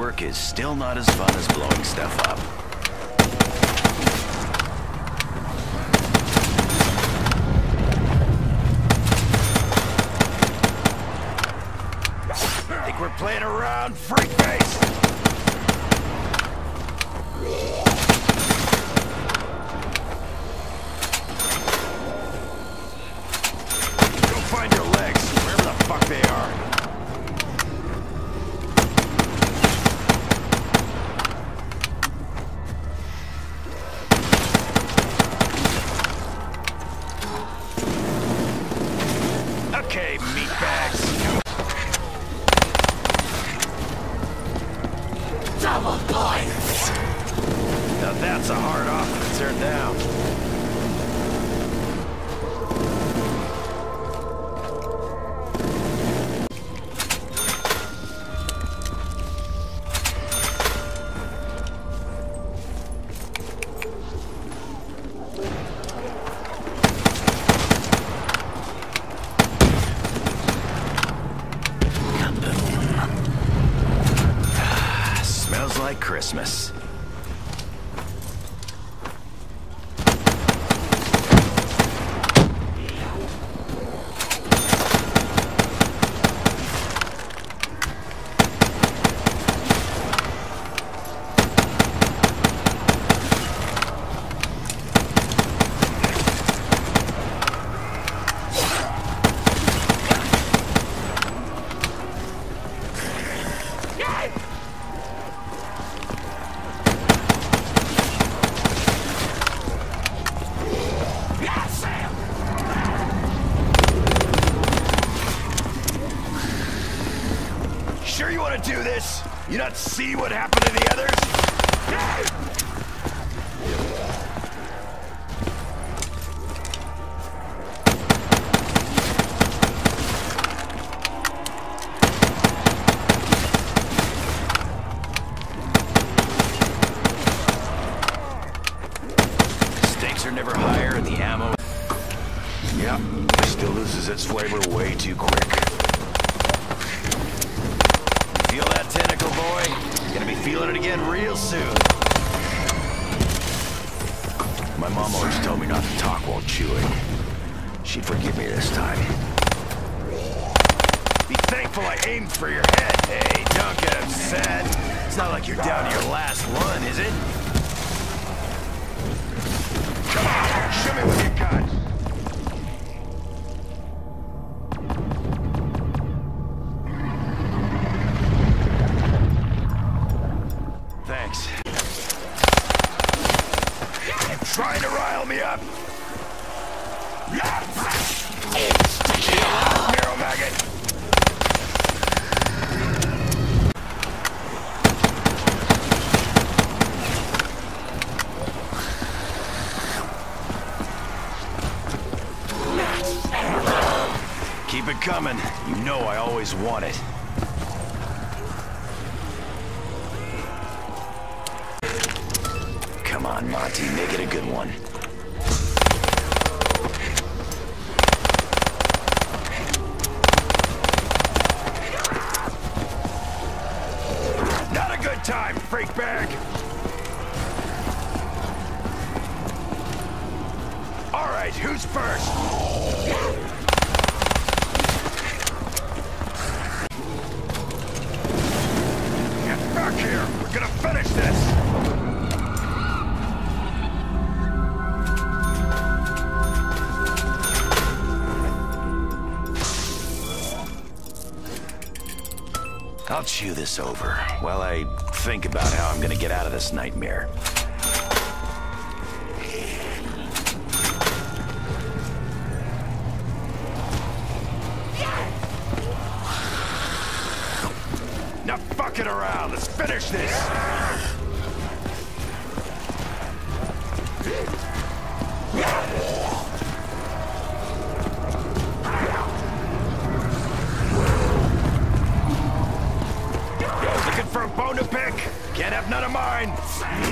work is still not as fun as blowing stuff up. Think we're playing around, freak face? Go find your legs, wherever the fuck they are. Okay, meatbags. Double points! Now that's a hard offer to turn down. Smells like Christmas. Sure you want to do this? You not see what happened to the others? Stakes are never higher and the ammo... Yep, still loses its flavor way too quick. Feel that tentacle, boy? You're gonna be feeling it again real soon. My mom always told me not to talk while chewing. She'd forgive me this time. Be thankful I aimed for your head. Hey, don't get upset. It's not like you're down to your last one, is it? Come on, show me what you got. Thanks. Trying to rile me up? Narrow maggot! Keep it coming. You know I always want it. Come on, Monty, make it a good one. Not a good time, freak bag! Alright, who's first? Get back here! We're gonna finish this! I'll chew this over while I think about how I'm gonna get out of this nightmare. Now fucking around, let's finish this! For a bone to pick. Can't have none of mine.